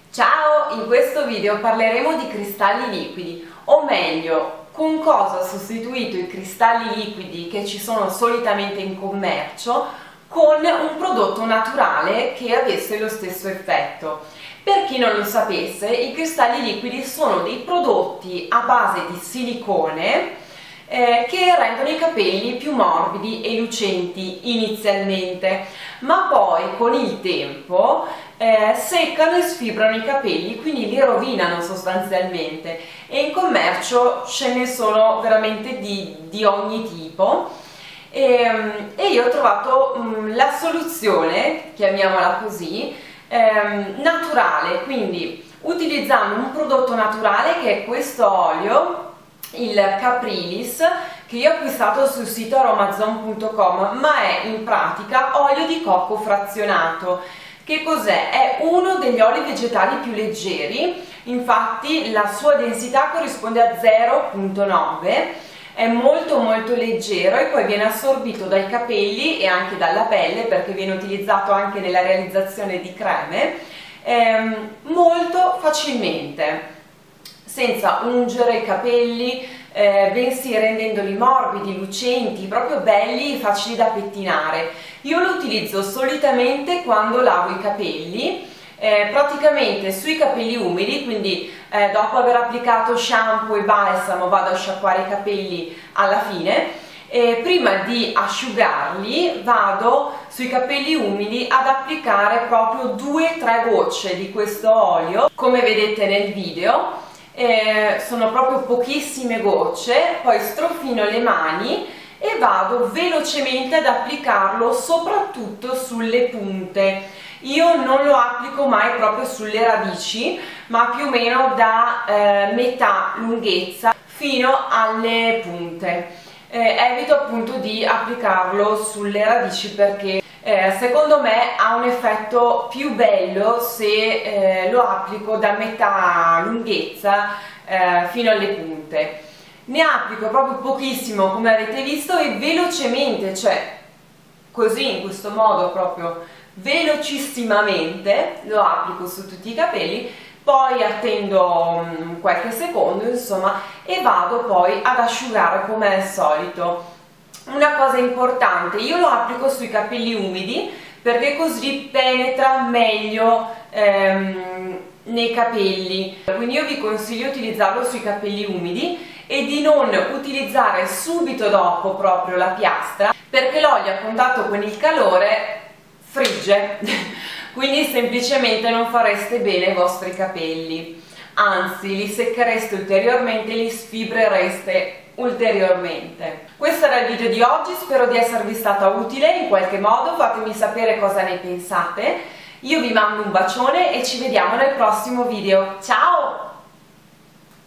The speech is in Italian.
Ciao! In questo video parleremo di cristalli liquidi, o meglio, con cosa ho sostituito i cristalli liquidi che ci sono solitamente in commercio con un prodotto naturale che avesse lo stesso effetto. Per chi non lo sapesse, i cristalli liquidi sono dei prodotti a base di silicone che rendono i capelli più morbidi e lucenti inizialmente, ma poi con il tempo seccano e sfibrano i capelli, quindi li rovinano sostanzialmente, e in commercio ce ne sono veramente di ogni tipo. E io ho trovato la soluzione, chiamiamola così, naturale, quindi utilizzando un prodotto naturale che è questo olio, il Caprilis, che io ho acquistato sul sito aromazone.com, ma è in pratica olio di cocco frazionato. Che cos'è? È uno degli oli vegetali più leggeri, infatti la sua densità corrisponde a 0,9, è molto leggero e poi viene assorbito dai capelli e anche dalla pelle, perché viene utilizzato anche nella realizzazione di creme, molto facilmente, senza ungere i capelli, bensì rendendoli morbidi, lucenti, proprio belli e facili da pettinare. Io lo utilizzo solitamente quando lavo i capelli, praticamente sui capelli umidi, quindi dopo aver applicato shampoo e balsamo vado a sciacquare i capelli alla fine. Prima di asciugarli vado sui capelli umidi ad applicare proprio 2-3 gocce di questo olio, come vedete nel video. Sono proprio pochissime gocce, poi strofino le mani e vado velocemente ad applicarlo soprattutto sulle punte. Io non lo applico mai proprio sulle radici, ma più o meno da metà lunghezza fino alle punte. Evito appunto di applicarlo sulle radici perché secondo me ha un effetto più bello se lo applico da metà lunghezza fino alle punte. Ne applico proprio pochissimo, come avete visto, e velocemente, cioè così, in questo modo proprio velocissimamente lo applico su tutti i capelli, poi attendo qualche secondo, insomma, e vado poi ad asciugare come al solito. Una cosa importante, io lo applico sui capelli umidi perché così penetra meglio nei capelli, quindi io vi consiglio di utilizzarlo sui capelli umidi e di non utilizzare subito dopo proprio la piastra, perché l'olio a contatto con il calore frigge quindi semplicemente non fareste bene i vostri capelli, anzi li secchereste ulteriormente, li sfibrereste ulteriormente. Questo era il video di oggi, spero di esservi stata utile in qualche modo, fatemi sapere cosa ne pensate. Io vi mando un bacione e ci vediamo nel prossimo video. Ciao!